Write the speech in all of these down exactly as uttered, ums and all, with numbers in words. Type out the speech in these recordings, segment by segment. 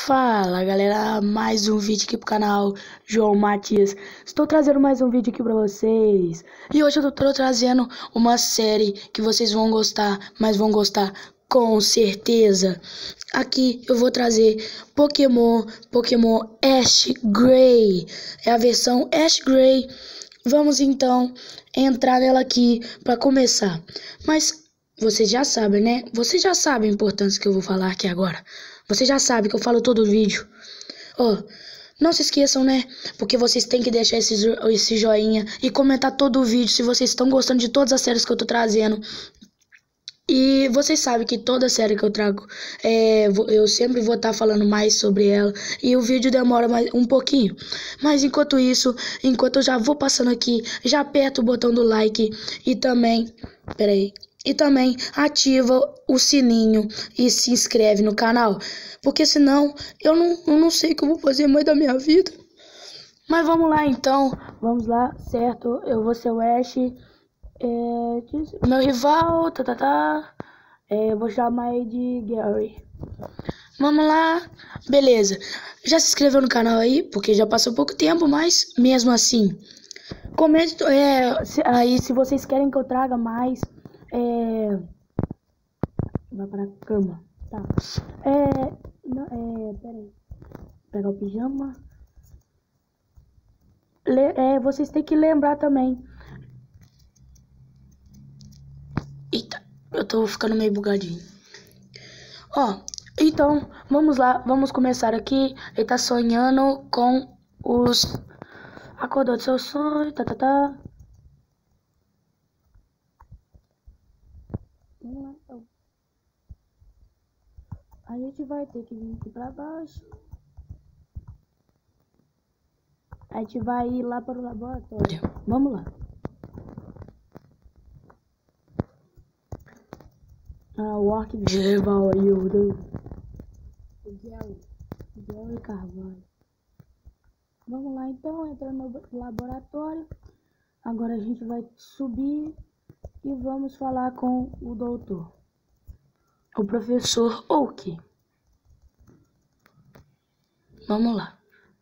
Fala galera, mais um vídeo aqui pro canal João Matias. Estou trazendo mais um vídeo aqui pra vocês. E hoje eu tô trazendo uma série que vocês vão gostar, mas vão gostar com certeza. Aqui eu vou trazer Pokémon, Pokémon Ash Gray. É a versão Ash Gray. Vamos então entrar nela aqui pra começar. Mas vocês já sabem, né? Vocês já sabem a importância que eu vou falar aqui agora. Você já sabe que eu falo todo vídeo. Ó, oh, não se esqueçam, né? Porque vocês têm que deixar esse, esse joinha e comentar todo o vídeo se vocês estão gostando de todas as séries que eu tô trazendo. E vocês sabem que toda série que eu trago, é, eu sempre vou estar tá falando mais sobre ela. E o vídeo demora mais um pouquinho. Mas enquanto isso, enquanto eu já vou passando aqui, já aperta o botão do like e também... Pera aí. E também ativa o sininho e se inscreve no canal. Porque senão eu não, eu não sei o que eu vou fazer mais da minha vida. Mas vamos lá então. Vamos lá, certo? Eu vou ser o Ash. É, meu rival. Tá, tá, tá. É, eu vou chamar ele de Gary. Vamos lá. Beleza. Já se inscreveu no canal aí? Porque já passou pouco tempo, mas mesmo assim. Comente é, se, aí se vocês querem que eu traga mais. É... Vai para a cama. Tá. É... Não, é... Peraí. Pegar o pijama. Le... É, vocês têm que lembrar também. Eita, eu tô ficando meio bugadinho. Ó, então, vamos lá. Vamos começar aqui. Ele tá sonhando com os... Acordou do seu sonho. Tá, tá, tá. Vamos lá, então. A gente vai ter que vir aqui pra baixo. A gente vai ir lá para o laboratório. Vamos lá. Ah, o Ark Rival aí, o Gary. Gary Carvalho. Vamos lá então, entrando no laboratório. Agora a gente vai subir e vamos falar com o doutor. O professor Oak. Vamos lá.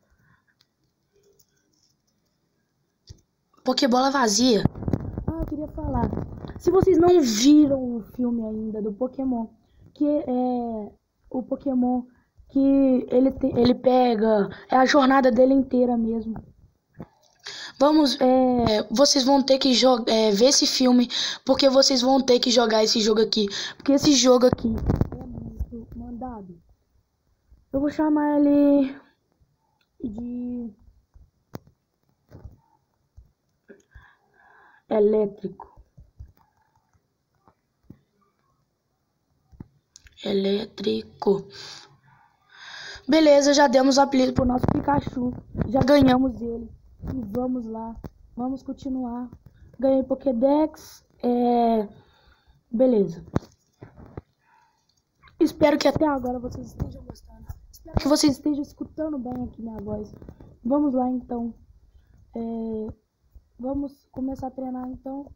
Pokébola vazia. Ah, eu queria falar. Se vocês não viram o filme ainda do Pokémon, que é o Pokémon que ele, te, ele pega, é a jornada dele inteira mesmo. Vamos, é, vocês vão ter que jogar, é, ver esse filme, porque vocês vão ter que jogar esse jogo aqui, porque esse jogo aqui é muito mandado. Eu vou chamar ele de elétrico. Elétrico. Beleza, já demos o apelido pro nosso Pikachu. Já ganhamos ele. E vamos lá. Vamos continuar. Ganhei Pokédex. É... Beleza. Espero que até agora vocês estejam gostando. Espero que vocês estejam escutando bem aqui minha voz. Vamos lá então. É... Vamos começar a treinar então.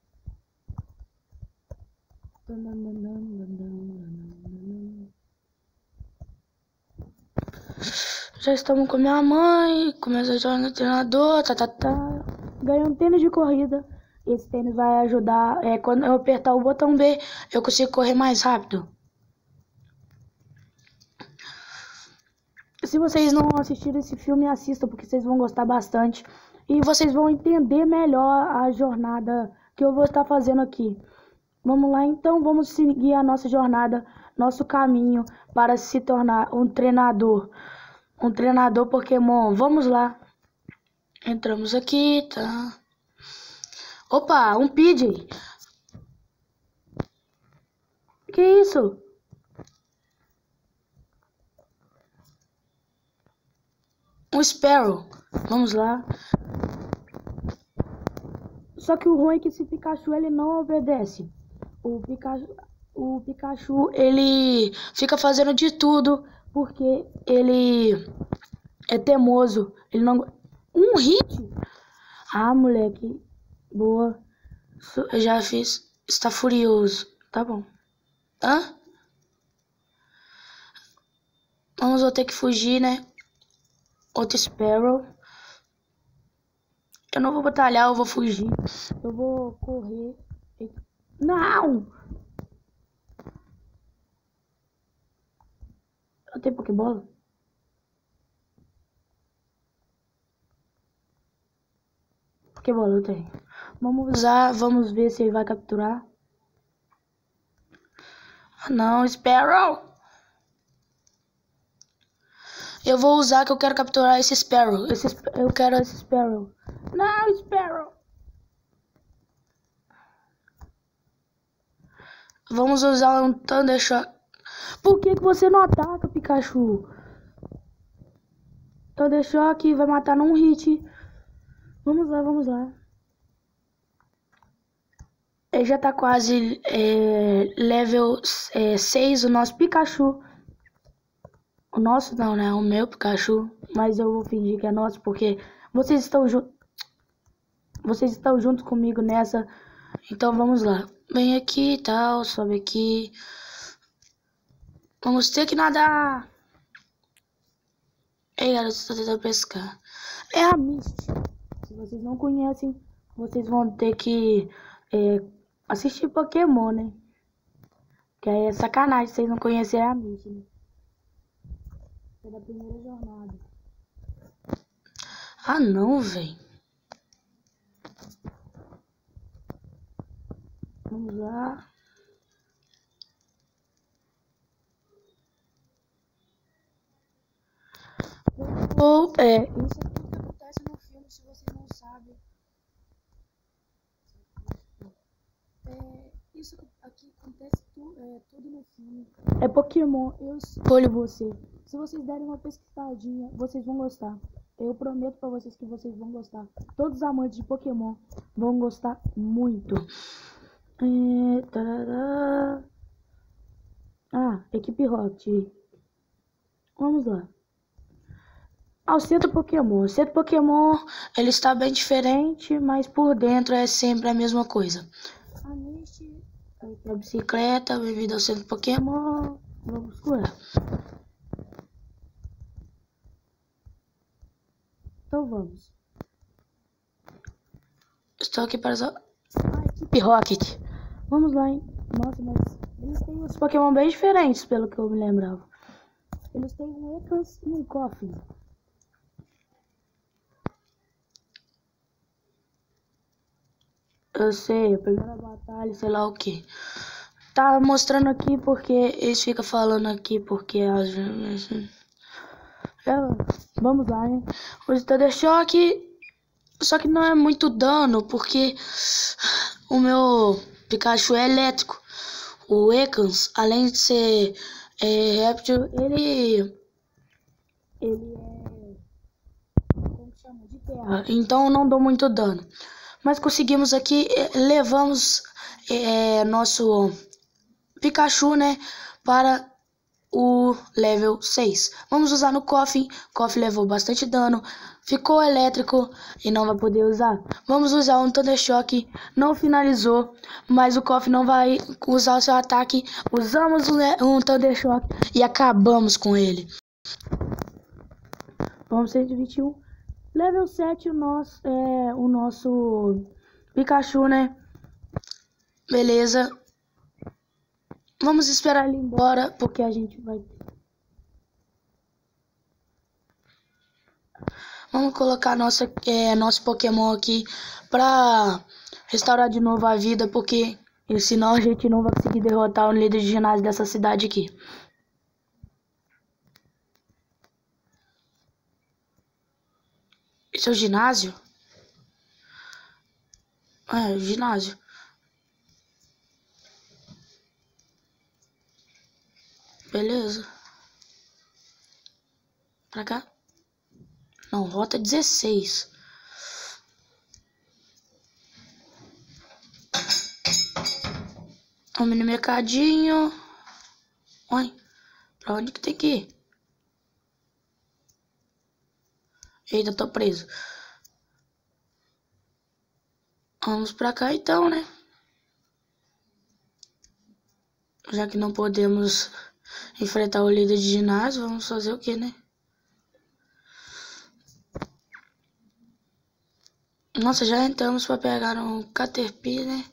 Já estamos com minha mãe. Começa a jogar no treinador. Tá, tá, tá. Ganhei um tênis de corrida. Esse tênis vai ajudar. É, quando eu apertar o botão B, eu consigo correr mais rápido. Se vocês não assistiram esse filme, assistam, porque vocês vão gostar bastante. E vocês vão entender melhor a jornada que eu vou estar fazendo aqui. Vamos lá, então, vamos seguir a nossa jornada, nosso caminho para se tornar um treinador. Um treinador Pokémon. Vamos lá. Entramos aqui, tá? Opa, um Pidgey. Que isso? Um Sparrow. Vamos lá. Só que o ruim é que esse Pikachu, ele não obedece. O Pikachu, o Pikachu, ele fica fazendo de tudo porque ele é teimoso. Ele não... Um hit? Ah, moleque. Boa. Eu já fiz. Está furioso. Tá bom. Hã? Vamos vou ter que fugir, né? Outro Sparrow. Eu não vou batalhar, eu vou fugir. Eu vou correr. Não! Eu tenho Pokébola? Pokébola eu tenho. Vamos usar, vamos ver se ele vai capturar. Ah, não, Sparrow! Eu vou usar que eu quero capturar esse Sparrow. Esse, eu quero esse Sparrow. Não, Sparrow! Vamos usar um Thunder Shock. Por que, que você não ataca, Pikachu? Thunder Shock vai matar num hit. Vamos lá, vamos lá. Ele já tá quase é, level é, seis, o nosso Pikachu. O nosso não, né? O meu Pikachu. Mas eu vou fingir que é nosso porque vocês estão juntos. Vocês estão juntos comigo nessa. Então vamos lá. Vem aqui e tal, sobe aqui. Vamos ter que nadar. Ei, galera, você tá tentando pescar. É a Misty. Se vocês não conhecem, vocês vão ter que é, assistir Pokémon, né? Que aí é sacanagem vocês não conhecerem a Misty, né? É da primeira jornada. Ah, não, velho. Vamos lá. Ou, é, isso aqui que acontece no filme, se vocês não sabem. É, isso aqui acontece tu, é, tudo no filme. É Pokémon, eu escolho você. Se vocês derem uma pesquisadinha, vocês vão gostar. Eu prometo pra vocês que vocês vão gostar. Todos os amantes de Pokémon vão gostar muito. É, tarará. Ah, Equipe Rocket. Vamos lá. Ah, o centro Pokémon. O centro Pokémon, ele está bem diferente, mas por dentro é sempre a mesma coisa. A Misty, a bicicleta, bem-vindo ao centro Pokémon. Vamos curar. Então vamos. Estou aqui para a Equipe Rocket. Vamos lá, hein? Nossa, mas eles têm uns Pokémon bem diferentes, pelo que eu me lembrava. Eles têm um Ekans e um Koffing. Eu sei, a primeira batalha, sei lá o que. Tá mostrando aqui porque eles ficam falando aqui porque as... É, vamos lá, hein? O Thunder Shock, só que não é muito dano porque o meu Pikachu é elétrico. O Ekans, além de ser é, réptil, ele ele é como chama de terra, então não dou muito dano. Mas conseguimos aqui, levamos é, nosso Pikachu, né, para o level seis. Vamos usar no Koffing. Koffing levou bastante dano, ficou elétrico e não vai poder usar. Vamos usar um Thunder Shock, não finalizou, mas o Koffing não vai usar o seu ataque. Usamos um, um Thunder Shock e acabamos com ele. Vamos cento e vinte e um. Level sete, o nosso, é, o nosso Pikachu, né? Beleza. Vamos esperar ele ir embora, porque a gente vai... Vamos colocar nossa, é, nosso Pokémon aqui pra restaurar de novo a vida, porque senão a gente não vai conseguir derrotar o líder de ginásio dessa cidade aqui. Esse é o ginásio? É, o ginásio. Beleza. Pra cá? Não, rota dezesseis. Um mini mercadinho. Oi, pra onde que tem que ir? Eita, tô preso. Vamos pra cá então, né? Já que não podemos enfrentar o líder de ginásio. Vamos fazer o que, né? Nossa, já entramos para pegar um Caterpie, né?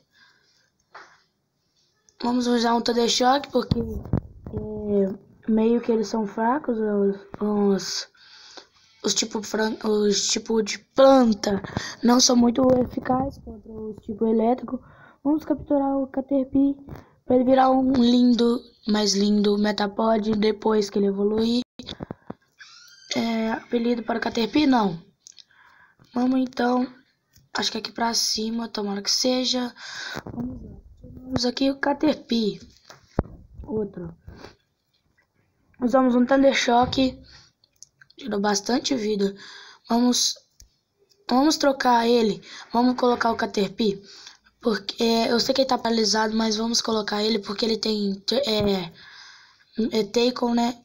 Vamos usar um Thunder Shock, porque é, meio que eles são fracos, os, os, os tipos os tipo de planta não são muito eficazes contra os tipo elétrico. Vamos capturar o Caterpie para ele virar um lindo, mais lindo Metapod depois que ele evoluir. É, apelido para o Caterpie? Não. Vamos então, acho que aqui para cima, tomara que seja. Vamos lá. Vamos aqui o Caterpie. Outro. Usamos um Thunder Shock. Tirou bastante vida. Vamos, vamos trocar ele. Vamos colocar o Caterpie. Porque eu sei que ele tá paralisado, mas vamos colocar ele porque ele tem é, é Taken, né?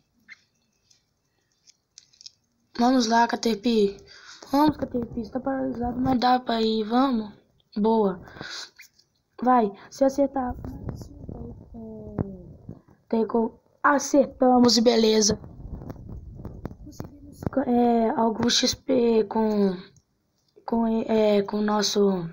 Vamos lá, Caterpie. Vamos, Caterpie. Você tá paralisado, mas dá pra ir. Vamos. Boa. Vai. Se acertar. É, Taken. Acertamos e beleza. Conseguimos é, algum X P com com é, com o nosso.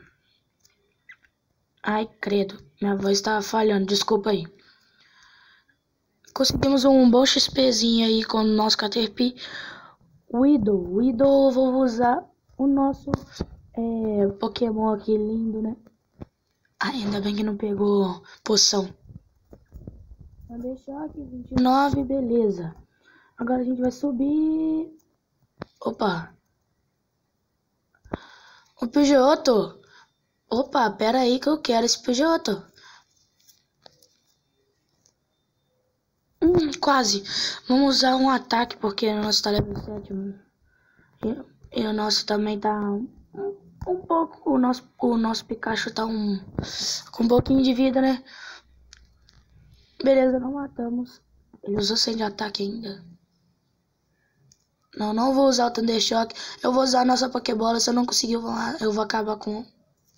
Ai, credo, minha voz tá falhando, desculpa aí. Conseguimos um bom XPzinho aí com o nosso Caterpie. Widow, Widow, vou usar o nosso é, Pokémon aqui lindo, né? Ah, ainda bem que não pegou poção. Vou deixar aqui vinte e nove, beleza. Agora a gente vai subir. Opa. O Pidgeotto. Opa, pera aí que eu quero esse Pidgeotto. Hum, quase. Vamos usar um ataque porque o nosso tá level sete. E, e o nosso também tá um, um pouco. O nosso, o nosso Pikachu tá um, com um pouquinho de vida, né? Beleza, não matamos. Ele usou sem de ataque ainda. Não, não vou usar o Thunder Shock. Eu vou usar a nossa Pokébola. Se eu não conseguir, eu vou, eu vou acabar com...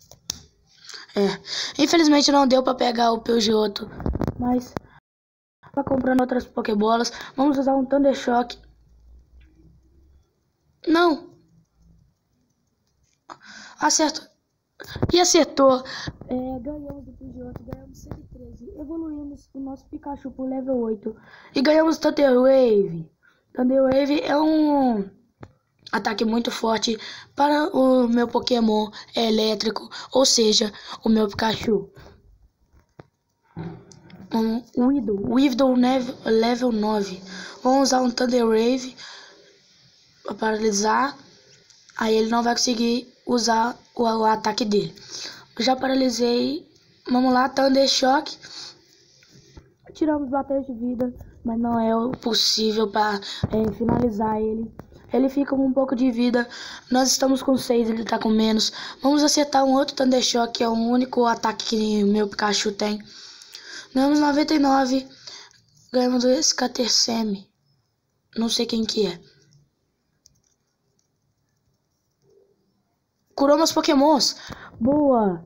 É. Infelizmente não deu pra pegar o Pidgeotto. Mas... tá comprando outras Pokébolas. Vamos usar um Thunder Shock. Não. Acerta. E acertou. É, ganhamos o Pidgeotto. Ganhamos cento e treze. Evoluímos o nosso Pikachu pro level oito. E ganhamos Thunder Wave. Thunder Wave é um ataque muito forte para o meu Pokémon elétrico. Ou seja, o meu Pikachu. Um Widow, Widow level nove. Vamos usar um Thunder Wave para paralisar. Aí ele não vai conseguir usar o, o ataque dele. Já paralisei. Vamos lá, Thunder Shock. Tiramos bastante vida, mas não é o possível para é, finalizar ele. Ele fica com um pouco de vida. Nós estamos com seis, ele tá com menos. Vamos acertar um outro Thunder Shock, que é o único ataque que meu Pikachu tem. Ganhamos noventa e nove. Ganhamos esse Caterpie. Não sei quem que é. Curou meus Pokémons. Boa.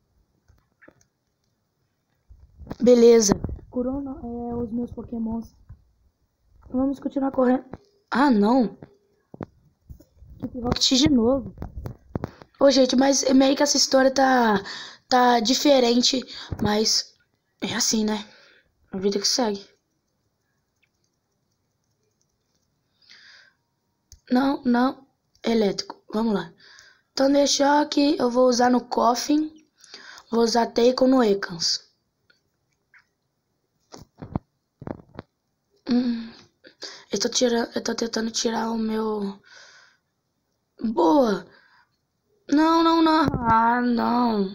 Beleza. Curou é, os meus Pokémons. Vamos continuar correndo. Ah, não. Rocket de novo. Ô, gente, mas meio que essa história tá, tá diferente. Mas é assim, né? A vida que segue. Não, não. Elétrico. Vamos lá. Thunder Shock eu vou usar no Coffin. Vou usar Taken no Ekans. Hum, eu tô tirando, eu tô tentando tirar o meu... Boa. Não, não, não. Ah, não.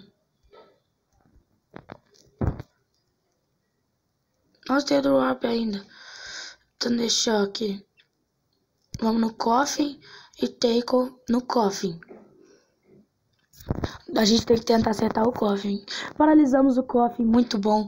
Nossa, tem do Warp ainda. Thunder Shock. Vamos no Coffin e Taken no Coffin. A gente tem que tentar acertar o Coffin. Paralisamos o Coffin, muito bom.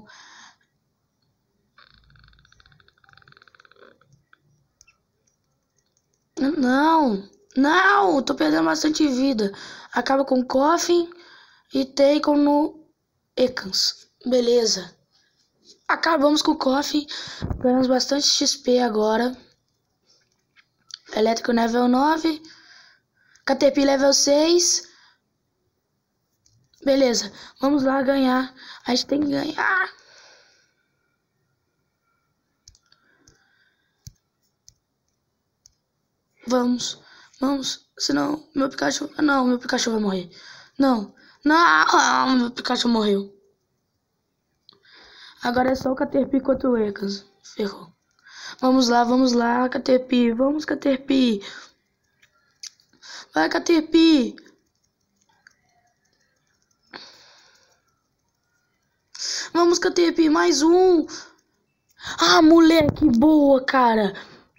Não, não, tô perdendo bastante vida. Acaba com o Coffin e Taken no Ekans. Beleza. Acabamos com o cofre. Ganhamos bastante X P agora. Elétrico level nove. Caterpie level seis. Beleza. Vamos lá ganhar. A gente tem que ganhar. Vamos. Vamos. Senão meu Pikachu... Não, meu Pikachu vai morrer. Não. Não, meu Pikachu morreu. Agora é só o Caterpie contra o Ekans. Ferrou. Vamos lá, vamos lá, Caterpie. Vamos, Caterpie. Vai, Caterpie. Vamos, Caterpie. Mais um. Ah, moleque, boa, cara.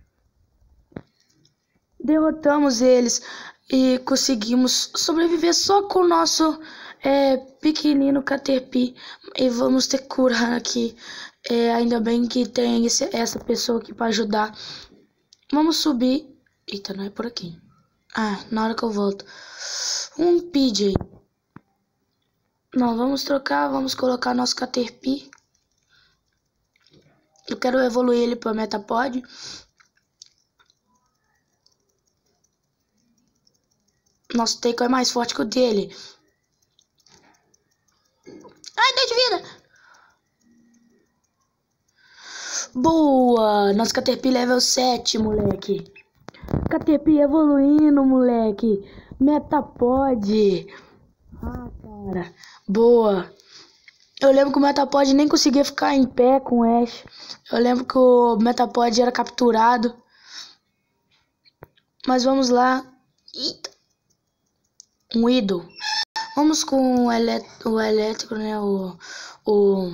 Derrotamos eles e conseguimos sobreviver só com o nosso é, pequenino Caterpie. E vamos ter que curar aqui. É, ainda bem que tem esse, essa pessoa aqui pra ajudar. Vamos subir. Eita, não é por aqui. Ah, na hora que eu volto. Um P J. Não, vamos trocar. Vamos colocar nosso Caterpie. Eu quero evoluir ele para Metapod. Nosso Taco é mais forte que o dele. Ai, deu de vida. Boa. Nosso Caterpie level sete, moleque. Caterpie evoluindo, moleque. Metapod. Ah, cara. Boa. Eu lembro que o Metapod nem conseguia ficar em pé com o Ash. Eu lembro que o Metapod era capturado. Mas vamos lá. Eita. Um Idol. Vamos com o, elé o elétrico, né? O, o...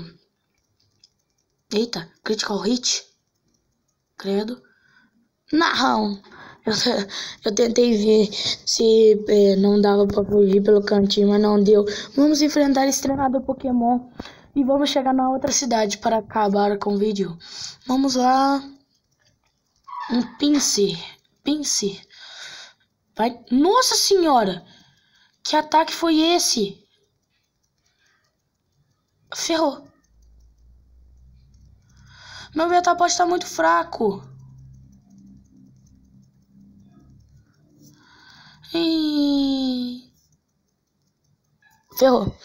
Eita. Critical Hit. Credo. Não. Eu, eu tentei ver se é, não dava pra fugir pelo cantinho, mas não deu. Vamos enfrentar esse treinador Pokémon e vamos chegar na outra cidade para acabar com o vídeo. Vamos lá. Um Pinsir. Pinsir. Vai. Nossa senhora! Que ataque foi esse? Ferrou. Meu Metapod está muito fraco. E... Ferrou.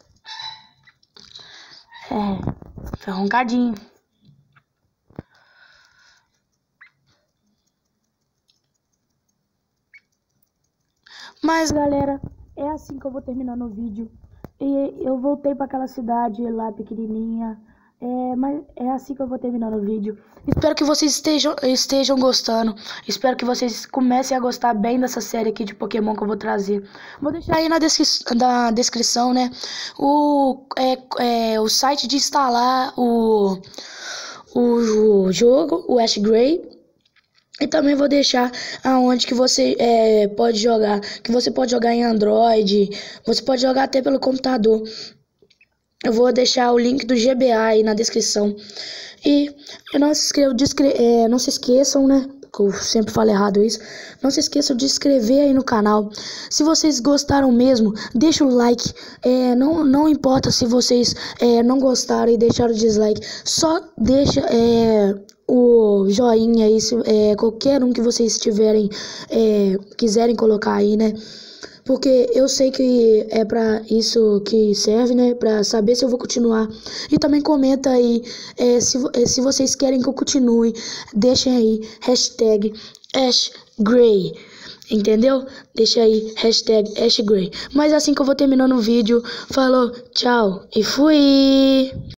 É, ferrou um cadinho. Mas, galera, é assim que eu vou terminando o vídeo. E eu voltei para aquela cidade lá pequenininha. É, mas é assim que eu vou terminando o vídeo. Espero que vocês estejam, estejam gostando. Espero que vocês comecem a gostar bem dessa série aqui de Pokémon que eu vou trazer. Vou deixar aí na, descri na descrição, né? O, é, é, o site de instalar o, o, o jogo, o Ash Gray. E também vou deixar aonde que você é, pode jogar. Que você pode jogar em Android. Você pode jogar até pelo computador. Eu vou deixar o link do G B A aí na descrição. E não se, inscreva, de é, não se esqueçam, né? Que eu sempre falo errado isso. Não se esqueçam de inscrever aí no canal. Se vocês gostaram mesmo, deixa o like. É, não, não importa se vocês é, não gostaram e deixaram o dislike. Só deixa é, o joinha aí. Se, é, qualquer um que vocês tiverem, é, quiserem colocar aí, né? Porque eu sei que é pra isso que serve, né? Pra saber se eu vou continuar. E também comenta aí é, se, é, se vocês querem que eu continue. Deixem aí hashtag AshGray. Entendeu? Deixa aí hashtag AshGray. Mas assim que eu vou terminando o vídeo. Falou, tchau e fui!